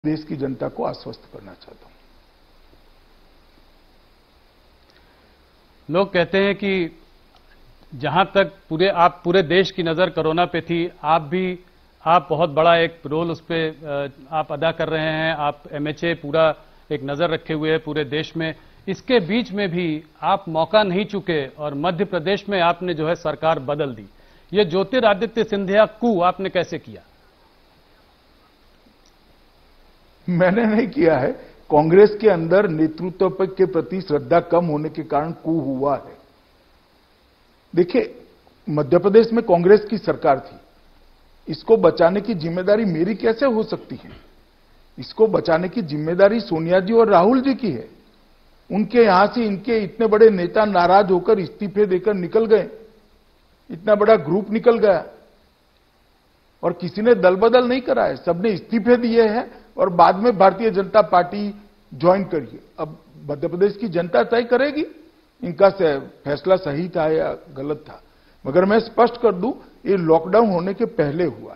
देश की जनता को आश्वस्त करना चाहता हूं। लोग कहते हैं कि जहां तक पूरे देश की नजर कोरोना पे थी, आप बहुत बड़ा एक रोल उस पे आप अदा कर रहे हैं। आप एमएचए पूरा एक नजर रखे हुए हैं पूरे देश में। इसके बीच में भी आप मौका नहीं चुके और मध्य प्रदेश में आपने जो है सरकार बदल दी। ये ज्योतिरादित्य सिंधिया कू आपने कैसे किया? मैंने नहीं किया है। कांग्रेस के अंदर नेतृत्व के प्रति श्रद्धा कम होने के कारण कू हुआ है। देखिए, मध्य प्रदेश में कांग्रेस की सरकार थी। इसको बचाने की जिम्मेदारी मेरी कैसे हो सकती है? इसको बचाने की जिम्मेदारी सोनिया जी और राहुल जी की है। उनके यहां से इनके इतने बड़े नेता नाराज होकर इस्तीफे देकर निकल गए। इतना बड़ा ग्रुप निकल गया और किसी ने दल बदल नहीं करा है। सबने इस्तीफे दिए हैं और बाद में भारतीय जनता पार्टी ज्वाइन करिए। अब मध्य प्रदेश की जनता तय करेगी इनका फैसला सही था या गलत था। मगर मैं स्पष्ट कर दूं, ये लॉकडाउन होने के पहले हुआ है।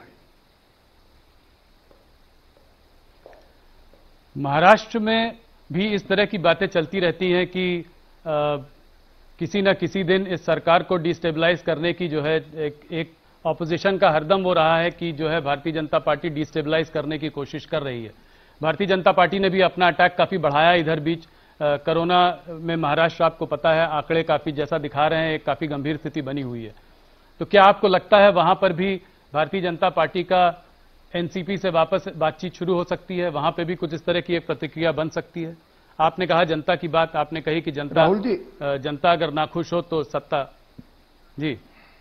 महाराष्ट्र में भी इस तरह की बातें चलती रहती हैं कि किसी न किसी दिन इस सरकार को डिस्टेबलाइज करने की जो है एक ऑपोजिशन का हरदम वो रहा है कि जो है भारतीय जनता पार्टी डिस्टेबलाइज करने की कोशिश कर रही है। भारतीय जनता पार्टी ने भी अपना अटैक काफी बढ़ाया। इधर बीच कोरोना में महाराष्ट्र, आपको पता है, आंकड़े काफी जैसा दिखा रहे हैं, एक काफी गंभीर स्थिति बनी हुई है। तो क्या आपको लगता है वहां पर भी भारतीय जनता पार्टी का एनसीपी से वापस बातचीत शुरू हो सकती है? वहां पे भी कुछ इस तरह की एक प्रतिक्रिया बन सकती है? आपने कहा जनता की बात, आपने कही कि जनता अगर नाखुश हो तो सत्ता। जी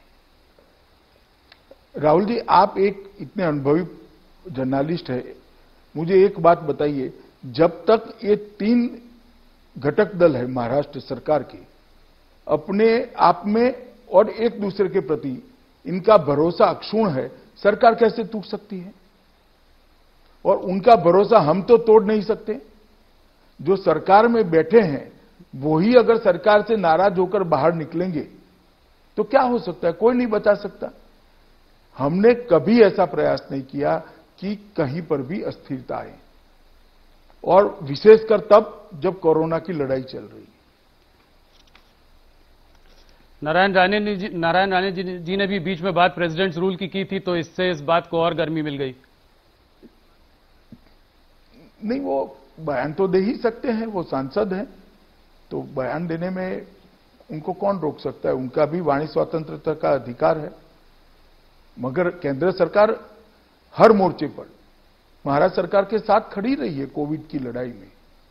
राहुल जी, आप एक इतने अनुभवी जर्नलिस्ट है, मुझे एक बात बताइए, जब तक ये 3 घटक दल है महाराष्ट्र सरकार के, अपने आप में और एक दूसरे के प्रति इनका भरोसा अक्षुण्ण है, सरकार कैसे टूट सकती है? और उनका भरोसा हम तो तोड़ नहीं सकते। जो सरकार में बैठे हैं वही अगर सरकार से नाराज होकर बाहर निकलेंगे तो क्या हो सकता है? कोई नहीं बचा सकता। हमने कभी ऐसा प्रयास नहीं किया कि कहीं पर भी अस्थिरता आए, और विशेषकर तब जब कोरोना की लड़ाई चल रही है। नारायण राणे जी ने भी बीच में बात प्रेसिडेंट्स रूल की थी, तो इससे इस बात को और गर्मी मिल गई। नहीं, वो बयान तो दे ही सकते हैं, वो सांसद हैं, तो बयान देने में उनको कौन रोक सकता है? उनका भी वाणी स्वतंत्रता का अधिकार है। मगर केंद्र सरकार हर मोर्चे पर महाराष्ट्र सरकार के साथ खड़ी रही है कोविड की लड़ाई में।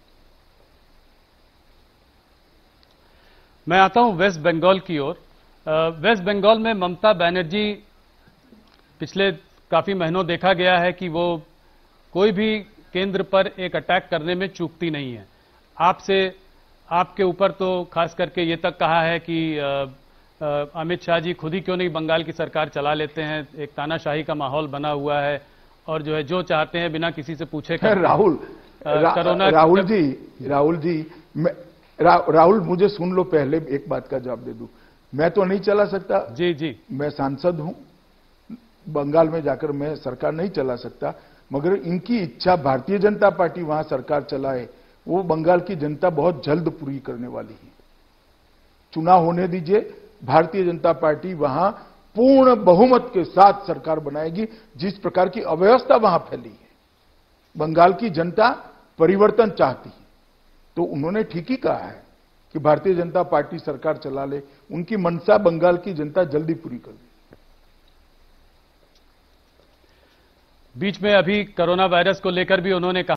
मैं आता हूं वेस्ट बंगाल की ओर। वेस्ट बंगाल में ममता बनर्जी पिछले काफी महीनों देखा गया है कि वो कोई भी केंद्र पर एक अटैक करने में चूकती नहीं है। आपके ऊपर तो खास करके ये तक कहा है कि अमित शाह जी खुद ही क्यों नहीं बंगाल की सरकार चला लेते हैं। एक तानाशाही का माहौल बना हुआ है और जो है जो चाहते हैं बिना किसी से पूछे राहुल मुझे सुन लो, पहले एक बात का जवाब दे दूं। मैं तो नहीं चला सकता। जी मैं सांसद हूं, बंगाल में जाकर मैं सरकार नहीं चला सकता। मगर इनकी इच्छा भारतीय जनता पार्टी वहां सरकार चलाए, वो बंगाल की जनता बहुत जल्द पूरी करने वाली है। चुनाव होने दीजिए, भारतीय जनता पार्टी वहां पूर्ण बहुमत के साथ सरकार बनाएगी। जिस प्रकार की अव्यवस्था वहां फैली है, बंगाल की जनता परिवर्तन चाहती है, तो उन्होंने ठीक ही कहा है कि भारतीय जनता पार्टी सरकार चला ले। उनकी मंशा बंगाल की जनता जल्दी पूरी कर दे। बीच में अभी कोरोना वायरस को लेकर भी उन्होंने कहा